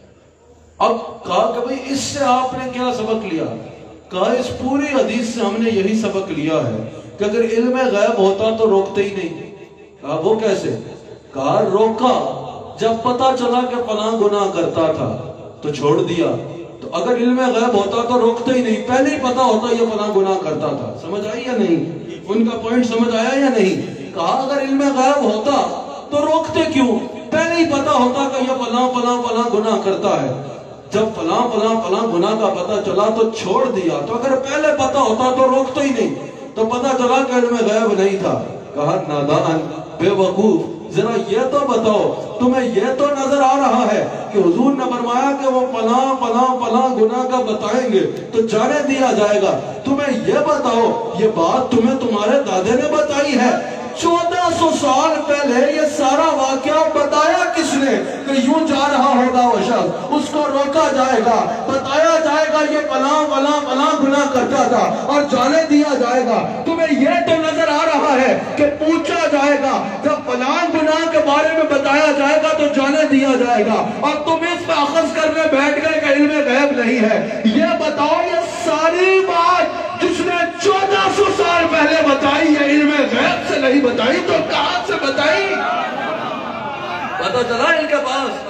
اب کہا کہ بھئی اس سے آپ نے کیا سبق لیا؟ کہا اس پوری حدیث سے ہم نے یہی سبق لیا ہے کہ اگر علم غیب ہوتا تو روکتے ہی نہیں. کہا وہ کیسے؟ کہا روکا جب پتا چلا کہ فلاں گناہ کرتا تھا تو چھوڑ دیا. تو اگر علم غیب ہوتا تو روکتے ہی نہیں، پہلے ہی پتا ہوتا یہ فلاں گناہ کرتا تھا. سمجھ آئی یا نہیں؟ ان کا پوائنٹ سمجھ آیا یا نہیں؟ کہا اگر علم غیب ہوتا تو روکتے کیوں؟ پہلے ہی پتا ہوتا کہ یہ فلاں فلاں فلاں گناہ کرتا ہے. جب فلاں فلاں فلاں گناہ کا پتا چلا تو چھوڑ دیا. تو اگر پہلے پتا ہوتا تو روکتے ہی نہیں، تو پتا چلا کہ علم غیب نہیں تھا. کہا نادان، بے وقوف، ذرا یہ تو بتاؤ، تمہیں یہ تو نظر آ رہا ہے کہ حضور نے فرمایا کہ وہ فلاں فلاں فلاں گناہ کا بتائیں گے تو جانے دیا جائے گا. تمہیں یہ بتاؤ، یہ بات تمہیں تمہارے دادے نے بتائی ہے؟ 1400 سال پہلے یہ سارا واقعہ بتایا کس نے کہ یوں جا رہا ہوگا وہ شخص، اس کو روکا جائے گا، بتایا جائے گا یہ فلاں فلاں فلاں گناہ کرتا تھا اور جانے دیا جائے گا. تمہیں یہ تو نظر آ رہا ہے ہے کہ پوچھا جائے گا، جب فلاں گناہ کے بارے میں بتایا جائے گا تو جانے دیا جائے گا، اور تم اس پہ اخذ کرنے بیٹھ گئے کہ علم غیب نہیں ہے۔ یہ بتاؤ یہ ساری بات جس نے 1400 سال پہلے بتائی ہے علم غیب سے نہیں بتائی تو کہاں سے بتائی؟ پتہ چلا ان کے پاس،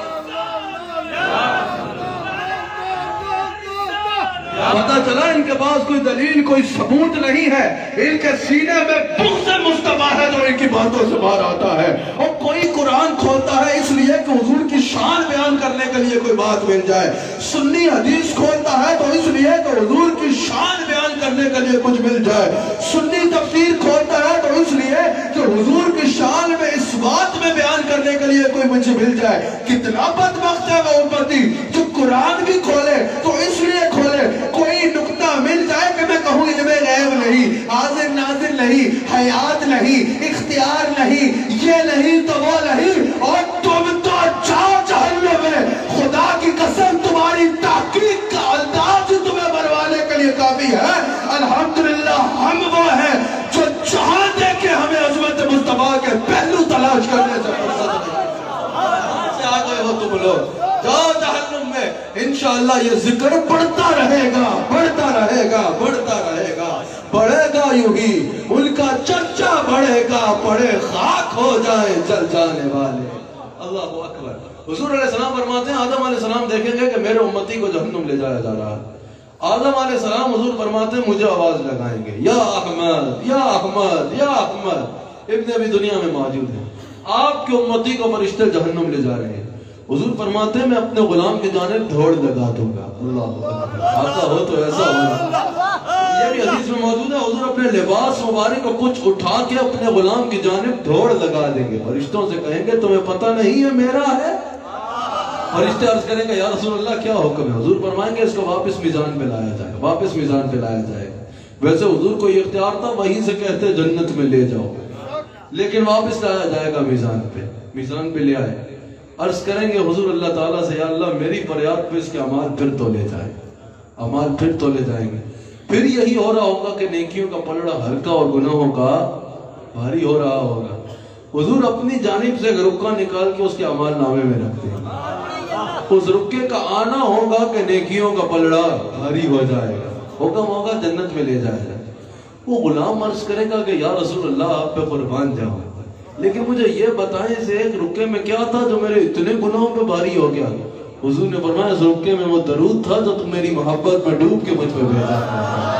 پتہ چلا ان کے پاس کوئی دلیل کوئی ثبوت نہیں ہے، ان کے سینے میں بغض مصطفیٰ ہے جو ان کی باتوں سے باہر آتا ہے۔ اور کوئی قرآن کھولتا ہے اس لیے کہ حضور کی شان بیان کرنے کے لیے کوئی بات مل جائے، سنی حدیث کھولتا ہے تو اس لیے کہ حضور کی شان بیان کرنے کے لیے کچھ مل جائے، سنی تفسیر کھولتا ہے تو اس لیے کہ حضور کی شان میں اس بات میں بیان کرنے کے لیے کوئی مجھے مل جائے۔ کتنا بدبخت ہے وہ امتی جو قرآن بھی کھولے تو اس لیے کھولے کوئی نقطہ مل جائے کہ میں کہوں علم غیب نہیں، حاضر ناظر نہیں، حیات نہیں، اختیار نہیں، یہ نہیں تو وہ نہیں، اور تم تو جاؤ جہنم میں۔ خدا کی قسم تمہاری تحقیق کا انداز تمہیں بروانے کے لیے کافی ہے۔ الحمدللہ ہم وہ ہیں جو جہاں دیکھے ہمیں عظمت مصطفیٰ کے پہلو تلاش کرنے سے فرصت نہیں۔ کہاں سے آ گئے ہو تم لوگ؟ جاؤ جہنم میں، انشاءاللہ یہ ذکر بڑھتا رہے گا، بڑھتا رہے گا، بڑھتا رہے گا، بڑھے گا یوں ہی ان کا چرچا بڑھے گا، پڑے خاک ہو جائیں جل جانے والے۔ اللہ اکبر۔ حضور علیہ السلام فرماتے ہیں آدم علیہ السلام دیکھیں گے کہ میرے امتی کو جہنم لے جایا جا رہا ہے۔ آدم علیہ السلام حضور فرماتے ہیں مجھے آواز لگائیں گے، یا احمد یا احمد یا احمد۔ ابن ابھی دنیا میں موجود ہے، آپ کی امتی کو فرشتے جہنم لے جا رہے ہیں۔ حضور فرماتے ہیں میں اپنے غلام کی جانب دوڑ لگا دوں گا۔ اللہ اکبر، آقا ہو تو ایسا ہونا۔ یہ بھی حدیث میں موجود ہے، حضور اپنے لباس مبارک کو کچھ اٹھا کے اپنے غلام کی جانب دوڑ لگا دیں گے، فرشتوں سے کہیں گے تمہیں پتہ نہیں ہے میرا ہے؟ فرشتے عرض کریں گے یا رسول اللہ کیا حکم ہے؟ حضور فرمائیں گے اس کو واپس میزان پہ لایا جائے گا، واپس میزان پہ لایا جائے گا۔ ویسے حضور کو یہ اختیار تھا وہیں سے کہتے جنت میں لے جاؤ، لیکن واپس لایا جائے گا میزان پہ، میزان پہ لے آئے۔ عرض کریں گے حضور اللہ تعالیٰ سے یا اللہ میری فریاد پہ اس کے اعمال پھر تولے جائیں، اعمال پھر تولے جائیں گے۔ پھر یہی ہو رہا ہوگا کہ نیکیوں کا پلڑا ہلکا اور گناہوں کا بھاری ہو رہا ہوگا۔ حضور اپنی جانب سے ایک رکا نکال کے اس کے اعمال نامے میں رکھتے ہیں، اس رکے کا آنا ہوگا کہ نیکیوں کا پلڑا بھاری ہو جائے گا، حکم ہوگا جنت میں لے جائے گا۔ وہ غلام عرض کرے گا کہ یا رسول اللہ آپ پہ قربان جاؤں، لیکن مجھے یہ بتائیں اس ایک رکے میں کیا تھا جو میرے اتنے گناہوں پہ بھاری ہو گیا؟ حضور نے فرمایا اس رکے میں وہ درود تھا جو تم میری محبت میں ڈوب کے مجھ پہ بھیجا تھا۔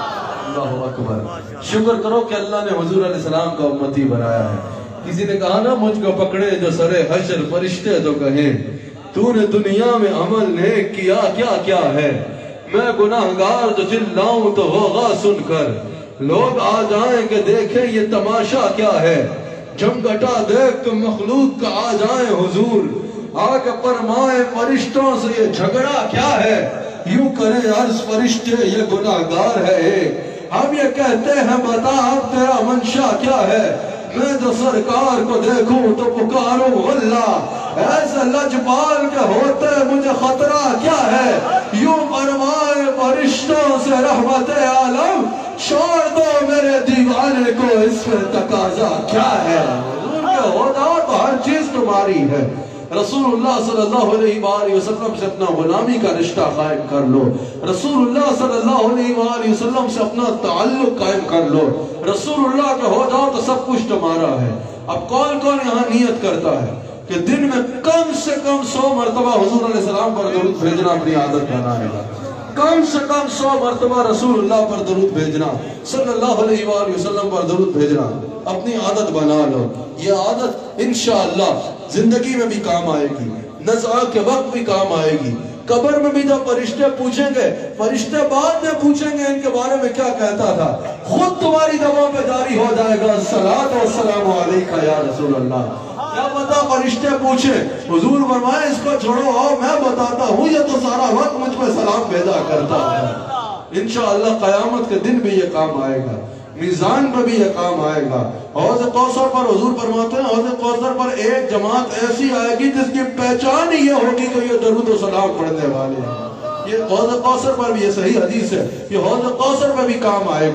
اللہ اکبر۔ شکر کرو کہ اللہ نے حضور علیہ السلام کا امتی بنایا ہے۔ کسی نے کہا نا مجھ کو پکڑے جو سرے حشر فرشتے تو کہیں تو نے دنیا میں عمل نیک کیا کیا کیا ہے، میں گناہگار جو چلاؤں تو ہوگا سن کر، لوگ آ جائیں کہ دیکھیں یہ تماشا کیا ہے، جمگٹا دیکھ تو مخلوق کا آ جائیں حضور، آگے فرمائے فرشتوں سے یہ جھگڑا کیا ہے، یوں کرے عرض فرشتے یہ گناہگار ہے ایک، ہم یہ کہتے ہیں بتا اب تیرا منشا کیا ہے، میں جو سرکار کو دیکھوں تو پکاروں اللہ، ایسے لجپال کے ہوتے مجھے خطرہ کیا ہے، یوں فرمائے فرشتوں سے رحمت عالم چھوڑ دو میرے دیوانے کو اس میں تقاضا کیا ہے، حضور کے ہوتا تو ہر چیز تمہاری ہے۔ رسول اللہ صلی اللہ علیہ وآلہ وسلم سے اپنا غلامی کا رشتہ قائم کر لو، رسول اللہ صلی اللہ علیہ وآلہ وسلم سے اپنا تعلق قائم کر لو، رسول اللہ کا ہو جاؤ تو سب کچھ تمہارا ہے۔ اب کون کون یہاں نیت کرتا ہے کہ دن میں کم سے کم 100 مرتبہ حضور علیہ السلام پر درود بھیجنا اپنی عادت بنائے گا، کم سے کم 100 مرتبہ رسول اللہ پر درود بھیجنا، صلی اللہ علیہ وآلہ وسلم پر درود بھیجنا اپنی عادت بنا لو۔ یہ عادت انشاءاللہ زندگی میں بھی کام آئے گی، نزعہ کے وقت بھی کام آئے گی، قبر میں بھی جب فرشتے پوچھیں گے، فرشتے بعد میں پوچھیں گے ان کے بارے میں کیا کہتا تھا، خود تمہاری زبان پہ جاری ہو جائے گا الصلاۃ والسلام علیکہ یا رسول اللہ۔ کیا پتا فرشتے پوچھیں، حضور فرمائے اس کو چھوڑو آؤ میں بتاتا ہوں یہ تو سارا وقت مجھ پہ سلام بھیجا کرتا ہے۔ انشاءاللہ قیامت کے دن بھی یہ کام آئے گا، میزان پر بھی یہ کام آئے گا۔ حوض کوثر پر حضور فرماتے ہیں حوض کوثر پر ایک جماعت ایسی آئے گی جس کی پہچان ہی یہ ہوگی کہ یہ درود و سلام پڑھنے والے ہیں۔ یہ حوض کوثر پر بھی یہ صحیح حدیث ہے، یہ حوض کوثر پر بھی کام آئے گا۔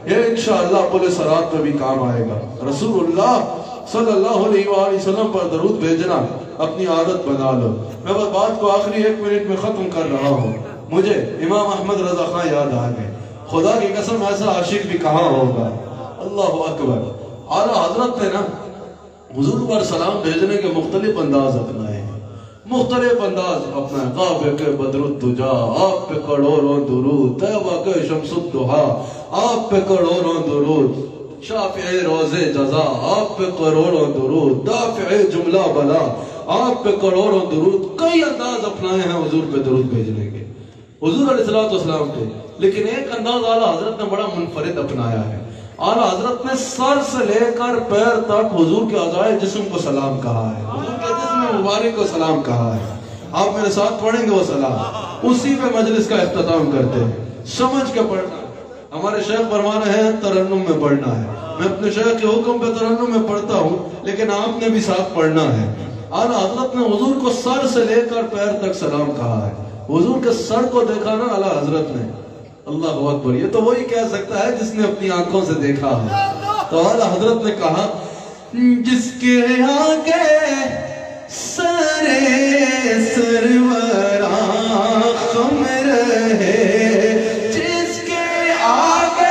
یہ انشاءاللہ پل صراط پہ بھی کام آئے گا۔ رسول اللہ صلی اللہ علیہ وآلہ وسلم پر درود بھیجنا اپنی عادت بنا لو۔ میں بس بات کو آخری 1 منٹ میں ختم کر رہا ہوں۔ مجھے امام احمد رضا خان یاد آ گئے۔ خدا کی قسم ایسا عاشق بھی کہاں ہوگا؟ اللہ اکبر۔ اعلیٰ حضرت نے نا حضور پر سلام بھیجنے کے مختلف انداز اپنائے ہیں، مختلف انداز اپنائے۔ کعبے کے بدر الدجا، آپ پہ کروڑوں درود، طیبہ کے شمس الضحا، آپ پہ کروڑوں درود، شافع روز جزا، آپ پہ کروڑوں درود، دافع جملہ بلا، آپ پہ کروڑوں درود۔ کئی انداز اپنائے ہیں حضور پہ درود بھیجنے کے، حضور علیہ السلام پہ، لیکن ایک انداز اعلیٰ حضرت نے بڑا منفرد اپنایا ہے۔ اعلیٰ حضرت نے سر سے لے کر پیر تک حضور کے اعضائے جسم کو سلام کہا ہے، حضور کے جسم مبارک کو سلام کہا ہے۔ آپ میرے ساتھ پڑھیں گے وہ سلام، اسی پہ مجلس کا اختتام کرتے ہیں۔ سمجھ کے پڑھنا، ہمارے شیخ فرما رہے ہیں ترنم میں پڑھنا ہے، میں اپنے شیخ کے حکم پہ ترنم میں پڑھتا ہوں، لیکن آپ نے بھی ساتھ پڑھنا ہے۔ اعلیٰ حضرت نے حضور کو سر سے لے کر پیر تک سلام کہا ہے۔ حضور کے سر کو دیکھا نا اعلیٰ حضرت نے، اللہ اکبر، یہ تو وہی کہہ سکتا ہے جس نے اپنی آنکھوں سے دیکھا ہو۔ تو اعلیٰ حضرت نے کہا جس کے آگے سرے سرورا خم رہے، جس کے آگے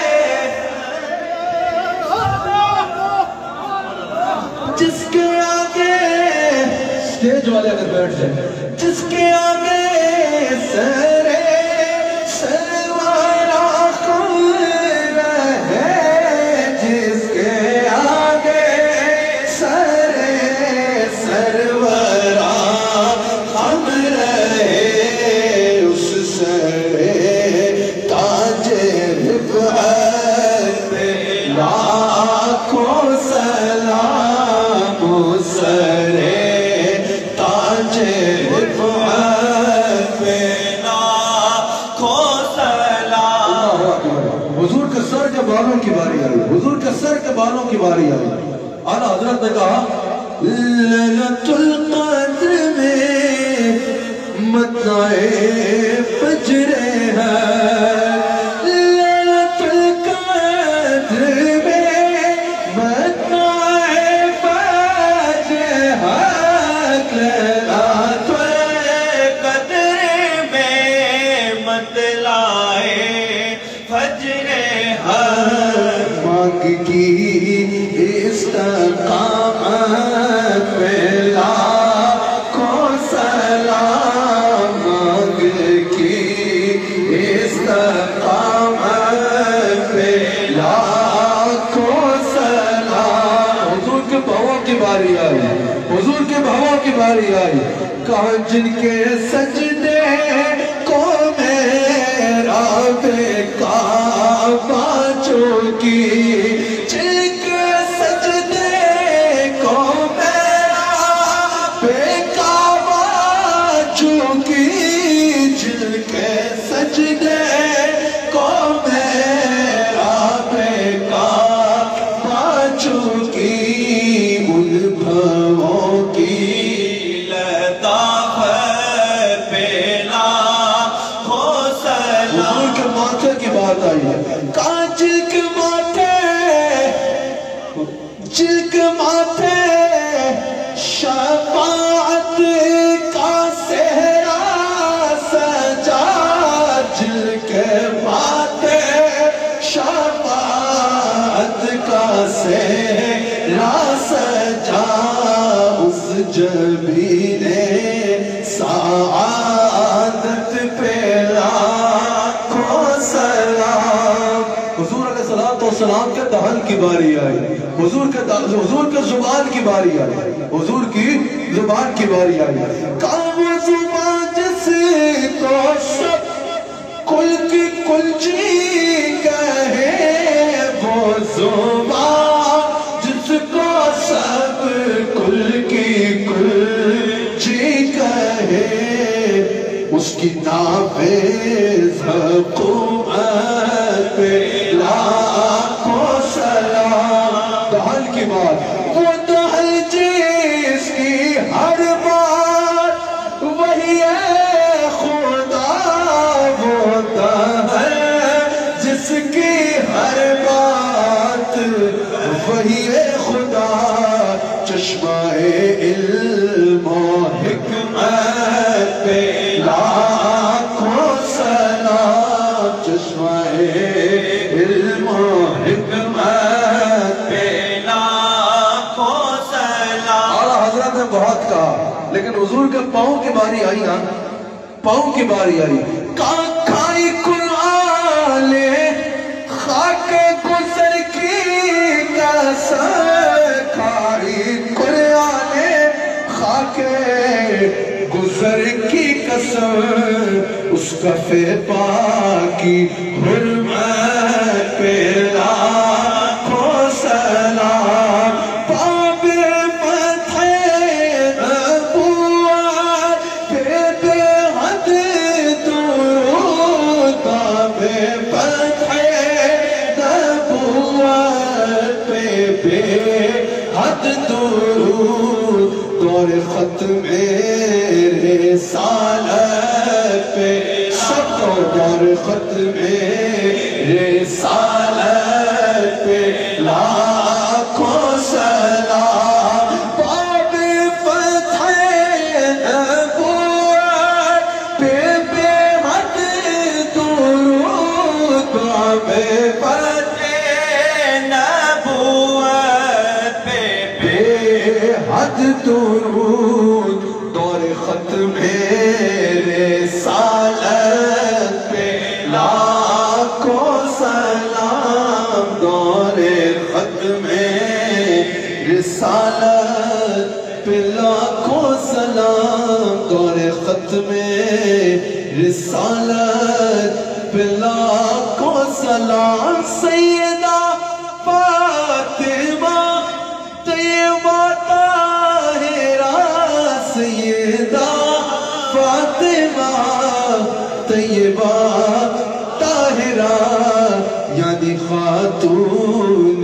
اسٹیج والے اگر بیٹھ جائیں، جس کے آگے سرے سرورا خم رہے، جس کے آگے سرے سرورا خم رہے، اس سرے تاج رفعت پہ لاکھوں سلام، سرے تاج رفعت پہ لاکھوں سلام۔ حضور کے سر کے بالوں کی باری آئی، حضور کے سر کے بالوں کی باری آئی۔ اعلیٰ حضرت نے کہا لیلۃ القدر میں مطلع فجر ہے، لیلۃ القدر میں مطلع فجر ہے، لیلۃ القدر میں مطلع فجر ہے، مانگ کی استقامت پہ لاکھوں سلام، مانگ کی استقامت پہ لاکھوں سلام۔ حضور کے بھووں کی باری آئی، حضور کے بھووں کی باری آئی، کہاں جن کے سجدے کو میرا بے کعبہ چوکی، جن کے سجدے کو میرا بے کعبہ چوکی، جن کے سجدے کو میرا بے کعبہ چوکی، ان بھووں کی لطافت پہ لاکھوں سلام۔ حضور کے ماتھے کی بات آئی ہے، کہاں جن کے ماتھے، جن کے ماتھے شفاعت کا سہرا سجا، جن کے ماتھے شفاعت کا سہرا سجا، اس جبین سعادت پہ لاکھوں سلام۔ حضور علیہ السلام کے دہن کی باری آئی، حضور کے زبان کی باری آئی، حضور کی زبان کی باری آئی، کام زبان جس کو سب کل کی کلچی کہے، وہ زبان جس کو سب کل کی کلچی کہے، اس کی نافذ حکومت پہ لاکھوں سلام۔ دہل کی بات، وہ دہل جس کی ہر بات وہی ہے خدا، وہ دہل جس کی ہر وہی خدا چشمہ علم و حکمت پہ لاکھوں سلام چشمہ علم و حکمت پہ لاکھوں سلام اعلیٰ حضرت نے بہت کہا لیکن حضور کے پاؤں کی باری آئی نا پاؤں کی باری آئی کھائی قرآن خاک گزر کی قسم کھائی قرآن خاک گزر کی قسم اس کفے پاکی حرمت پہ لاکھوں سلام باب فتح نبوت پہ بے حد درود باب فتح نبوت پہ بے حد درود دور ختم رسالت پہ سب کو دور ختم رسالت پہ لاکھوں سلام باب فتح نبوت پہ بے حد درود باب فتح نبوت پہ بے حد درود دور ختم رسالت پہ لاکھوں سلام دور ختم رسالت پہ لاکھوں سلام دور ختم رسالت پہ لاکھوں سلام سیدہ فاطمہ طیبہ طاہرہ سیدہ فاطمہ طیبہ طاہرہ یعنی خاتون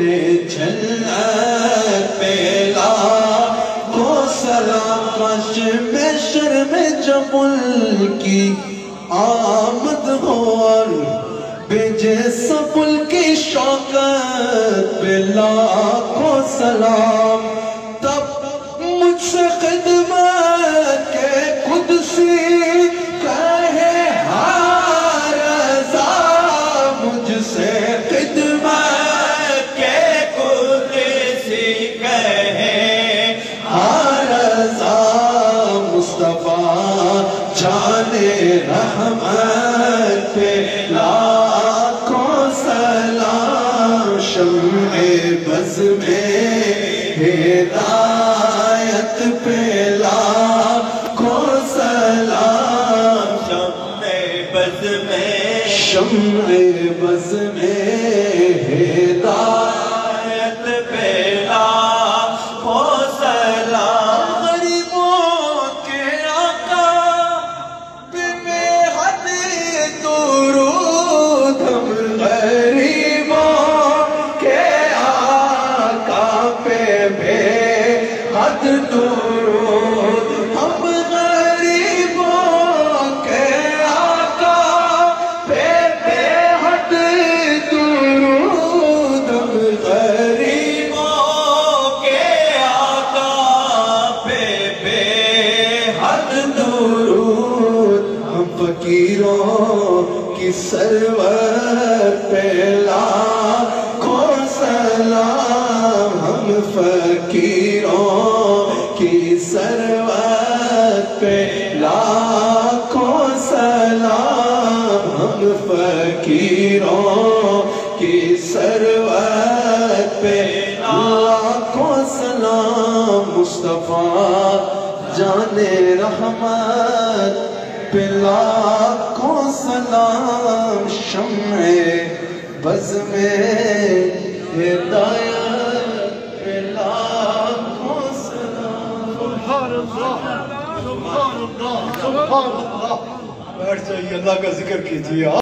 جنت پہ لاکھوں سلام کاش میں شرم جبل کی آمد ہو اور بھیجے سبل کی شوکت پہ لاکھوں سلام تب مجھ سے خدمت کے قدسی کہے ہاں رضا مجھ سے خدمت کے قدسی کہے ہاں رضا مصطفیٰ جان رحمت پہ لاکھوں سلام شمع بز میں ہدایت پہ لاکھوں سلام شمع بز میں ہدایت پہ لاکھوں سلام غریبوں کے آقا پہ بے حد درود ہم غریبوں کے آقا پہ بے حد درود ہم غریبوں کے آقا پہ بے حد درود ہم غریبوں کے آقا پہ بے حد درود ہم فقیروں کی سرور پہ لاکھوں سلام ہم فقیروں کی سرور پہ لاکھوں سلام ہم فقیروں کی سرور پہ لاکھوں سلام مصطفیٰ جان رحمت پہ لاکھوں سلام شمع بز میں ہدایت پہ لاکھوں سلام سبحان اللہ سبحان اللہ سبحان اللہ بیٹھ جائیے اللہ کا ذکر کیجیے